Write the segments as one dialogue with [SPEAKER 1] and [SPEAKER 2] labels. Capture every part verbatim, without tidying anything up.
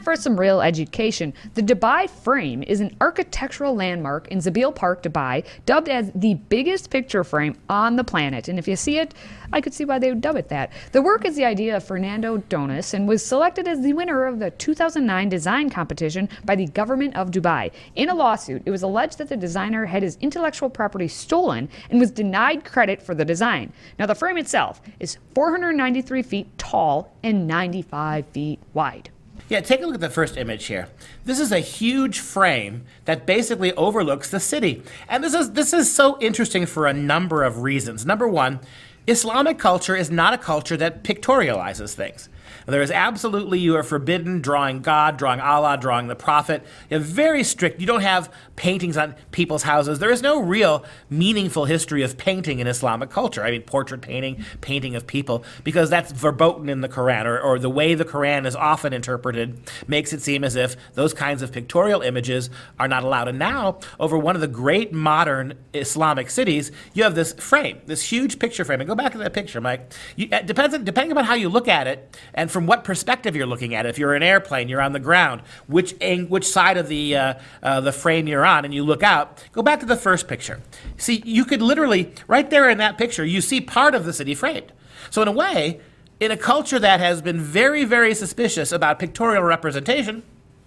[SPEAKER 1] for some real education, the Dubai frame is an architectural landmark in Zabil Park, Dubai, dubbed as the biggest picture frame on the planet. And if you see it, I could see why they would dub it that. The work is the idea of Fernando Donis and was selected as the winner of the two thousand nine design competition by the government of Dubai. In a lawsuit, it was alleged that the designer had his intellectual property stolen and was denied credit for the design. Now, the frame itself is four hundred ninety-three feet tall and ninety-five feet wide.
[SPEAKER 2] Yeah, take a look at the first image here. This is a huge frame that basically overlooks the city. And this is, this is so interesting for a number of reasons. Number one, Islamic culture is not a culture that pictorializes things. There is absolutely, you are forbidden drawing God, drawing Allah, drawing the Prophet. You're very strict. You don't have paintings on people's houses. There is no real meaningful history of painting in Islamic culture. I mean, portrait painting, painting of people, because that's verboten in the Quran, or, or the way the Quran is often interpreted makes it seem as if those kinds of pictorial images are not allowed. And now, over one of the great modern Islamic cities, you have this frame, this huge picture frame. And go back to that picture, Mike. You, it depends, depending on how you look at it, and from what perspective you're looking at it. If you're an airplane, you're on the ground, which which side of the uh, uh, the frame you're on, and you look out. Go back to the first picture. See, you could literally, right there in that picture, you see part of the city framed. So in a way, in a culture that has been very, very suspicious about pictorial representation,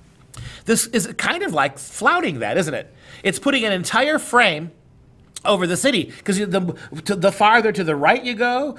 [SPEAKER 2] this is kind of like flouting that, isn't it? It's putting an entire frame over the city, because the, the farther to the right you go,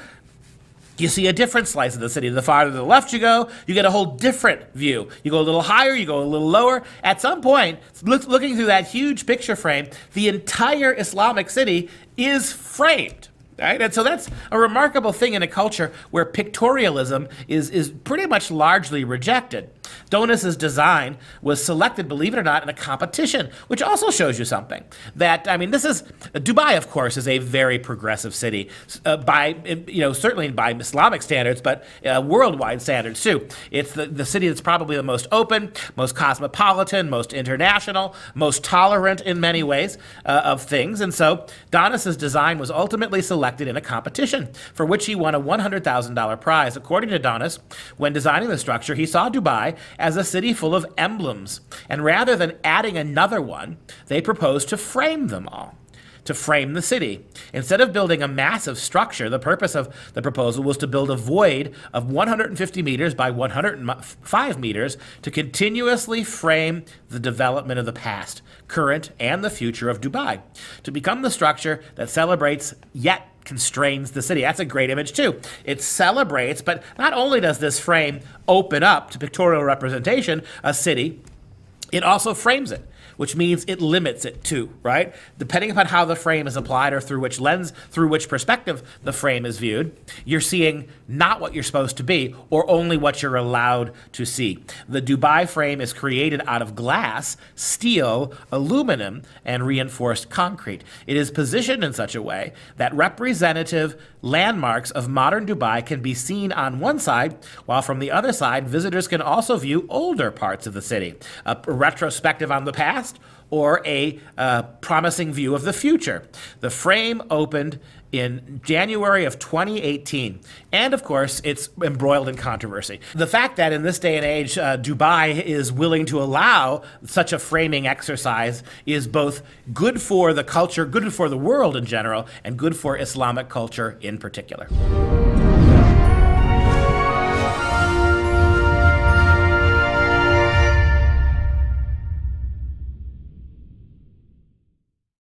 [SPEAKER 2] you see a different slice of the city. The farther to the left you go, you get a whole different view. You go a little higher, you go a little lower. At some point, look, looking through that huge picture frame, the entire Islamic city is framed. Right? And so that's a remarkable thing in a culture where pictorialism is, is pretty much largely rejected. Donis's design was selected, believe it or not, in a competition, which also shows you something. That, I mean, this is, Dubai, of course, is a very progressive city, uh, by, you know, certainly by Islamic standards, but uh, worldwide standards too. It's the, the city that's probably the most open, most cosmopolitan, most international, most tolerant in many ways uh, of things. And so Donis's design was ultimately selected in a competition for which he won a one hundred thousand dollar prize. According to Donis, when designing the structure, he saw Dubai as a city full of emblems. And rather than adding another one, they proposed to frame them all, to frame the city. Instead of building a massive structure, the purpose of the proposal was to build a void of one hundred fifty meters by one hundred five meters to continuously frame the development of the past, current, and the future of Dubai, to become the structure that celebrates yet constrains the city. That's a great image too. It celebrates, but not only does this frame open up to pictorial representation a city, it also frames it, which means it limits it too, right? Depending upon how the frame is applied or through which lens, through which perspective the frame is viewed, you're seeing not what you're supposed to be, or only what you're allowed to see. The Dubai frame is created out of glass, steel, aluminum, and reinforced concrete. It is positioned in such a way that representative landmarks of modern Dubai can be seen on one side, while from the other side, visitors can also view older parts of the city, a retrospective on the past, or a uh, promising view of the future. The frame opened in January of twenty eighteen, and of course, it's embroiled in controversy. The fact that in this day and age, uh, Dubai is willing to allow such a framing exercise is both good for the culture, good for the world in general, and good for Islamic culture in particular.